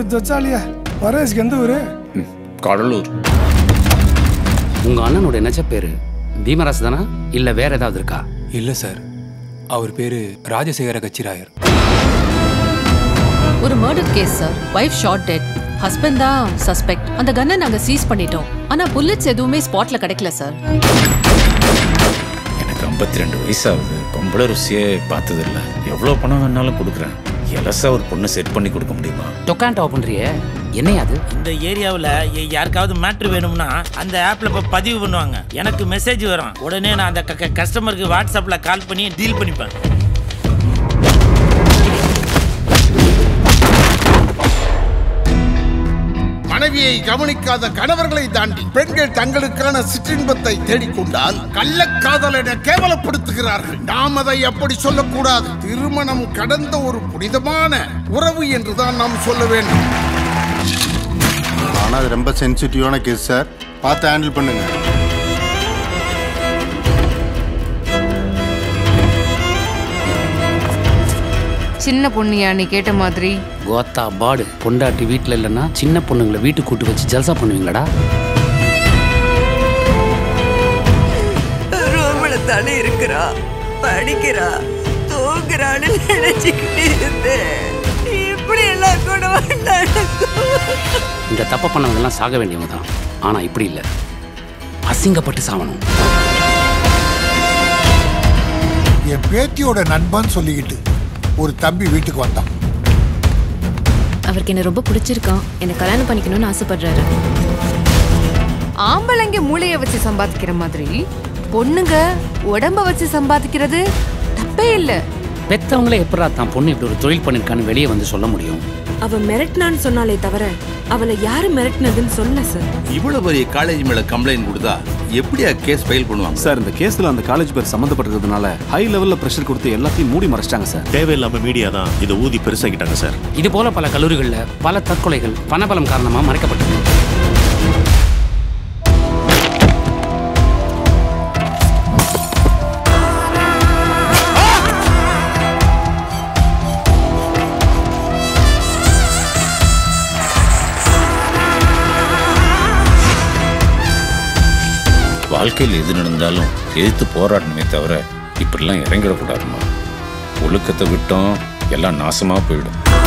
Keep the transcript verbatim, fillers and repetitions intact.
கொடுத்து வச்சாலியா? பரேஷ்க்கு எந்த ஊரு? கடலூர். உங்க அண்ணனோட நெஜ பேரு பீமராஸ் தானா இல்ல வேற ஏதாவது இருக்கா? இல்ல சார், அவர் பேரு ராஜசேகர கச்சிராயர். ஒரு murder case sir. Wife shot dead, husband தான் சஸ்பெக்ட். அந்த கன்னை நாங்க சீஸ் பண்ணிட்டோம். ஆனா புல்லட்ஸ் எதுவுமே ஸ்பாட்ல கிடைக்கல சார். எனக்கு ஐம்பத்தி ரெண்டு வயசாகுது. பொம்பளை ருசியே பார்த்தது இல்லை. எவ்வளோ பணம் வேணாலும் கொடுக்குறேன். எலசா ஒரு பொண்ணை செட் பண்ணி கொடுக்க முடியுமா? டொக்காண்டோ பண்றியே, என்னையா அது? இந்த ஏரியாவில் யாருக்காவது மேட்ரு வேணும்னா அந்த ஆப்ல இப்போ பதிவு பண்ணுவாங்க. எனக்கு மெசேஜ் வரும். உடனே நான் அந்த கஸ்டமருக்கு வாட்ஸ்அப்ல கால் பண்ணி டீல் பண்ணிப்பேன். மனைவியை கவனிக்காத கணவர்களை தாண்டி பெண்கள் தங்களுக்கான சிற்றின்பத்தை தேடிக்கொண்டால் கள்ளக்காதல் என கேவலப்படுத்துகிறார்கள். நாம் அதை அப்படி சொல்லக்கூடாது. திருமணம் கடந்த ஒரு புனிதமான உறவு என்றுதான் நாம் சொல்ல வேண்டும். ஆனா அது ரொம்ப சென்சிட்டிவான கேஸ் சார், பார்த்து ஹேண்டில் பண்ணுங்க. சின்ன பொண்ணியா நீ கேட்ட மாதிரி? கோத்தா பாடு. பொண்டாட்டி வீட்டுல இல்லைன்னா சின்ன பொண்ணுங்களை வீட்டுக்கு கூட்டு வச்சு ஜல்சா பண்ணுவீங்களாடா? ரோமல தானே இருக்கிறா, படிக்கிறா, தூங்குறான்னு நினைச்சுக்கிட்டு இருந்தேன். இப்படி எல்லாம் கூட இந்த தப்ப பண்ணவங்க எல்லாம் சாக வேண்டியவங்க தான். ஆனா இப்படி இல்லை, அசிங்கப்பட்டு சாவணும். என் பேத்தியோட நண்பன் சொல்லிக்கிட்டு ஒரு தம்பி வீட்டுக்கு வந்தான். அவருக்கு என்ன ரொம்ப பிடிச்சிருக்கான். என்ன கல்யாணம் பண்ணிக்கணும்னு ஆசைப்படுறாரு. ஆம்பளைங்க மூளைய வச்சு சம்பாதிக்கிற மாதிரி பொண்ணுங்க உடம்ப வச்சு சம்பாதிக்கிறது தப்பே இல்லை. பெத்தவங்களே எப்படா தான் பொண்ணு இப்படி ஒரு தொழில் பண்ணிருக்கான்னு வெளியே வந்து சொல்ல முடியும்? அவ மிரட்டினான்னு சொன்னாலே தவிர அவளை யாரு மிரட்டினதுன்னு சொல்ல சார். இவ்வளவு பெரிய காலேஜ் மேல கம்ப்ளைண்ட் கொடுத்தா எப்படியா கேஸ் ஃபைல் பண்ணுவாங்க சார்? இந்த கேஸ்ல அந்த காலேஜ் பேர் சம்பந்தப்பட்டிருக்கிறதுனால ஹை லெவல்ல பிரஷர் கொடுத்து எல்லாத்தையும் மூடி மறைச்சிட்டாங்க சார். தேவையில்லாம மீடியா தான் இதை ஊதி பெருசாக்கிட்டாங்க சார். இது போல பல கல்லூரிகள்ல பல தற்கொலைகள் பணபலம் காரணமா மறைக்கப்பட்டது. வாழ்க்கையில் எது நடந்தாலும் எதிர்த்து போராடணுமே தவிர இப்படிலாம் இறங்கிடக்கூடாதுமா. ஒழுக்கத்தை விட்டோம் எல்லாம் நாசமா போயிடும்.